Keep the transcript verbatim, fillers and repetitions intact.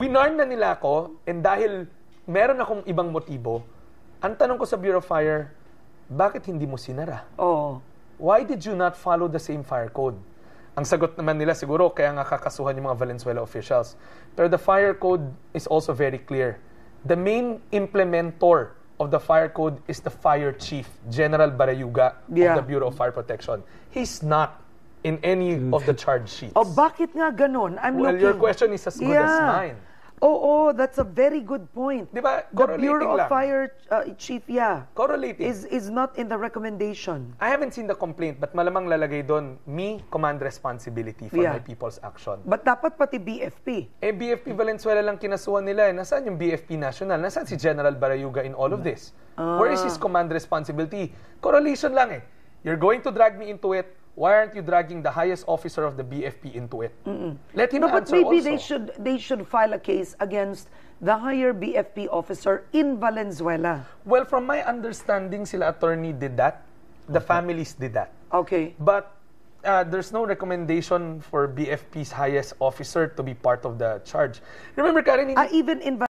Winarn na nila ako, and dahil meron akong ibang motibo, ang tanong ko sa Bureau of Fire, bakit hindi mo sinara? Oo. Why did you not follow the same fire code? Ang sagot naman nila siguro, kaya nga kakasuhan yung mga Valenzuela officials. Pero the fire code is also very clear. The main implementer of the fire code is the fire chief, General Barayuga Yeah. of the Bureau of Fire Protection. He's not in any of the charge sheets. Oh, bakit nga ganun? I'm Well, looking. your question is as good yeah. as mine. Oo, that's a very good point. Di ba? The Correlating Bureau of lang. Fire uh, Chief, yeah, Correlating. is is not in the recommendation. I haven't seen the complaint, but malamang lalagay doon, me, command responsibility for Yeah. my people's action. But dapat pati B F P. Eh, B F P Valenzuela lang kinasuhan nila. Eh. Nasaan yung B F P National? Nasaan si General Barayuga in all of this? Ah. Where is his command responsibility? Correlation lang eh. You're going to drag me into it. Why aren't you dragging the highest officer of the B F P into it? Mm-mm. Let him No, but answer maybe also. they should they should file a case against the higher B F P officer in Valenzuela. Well, from my understanding, sila attorney did that. The okay. families did that. Okay. But uh, there's no recommendation for B F P's highest officer to be part of the charge. Remember, Karen, Ah, even in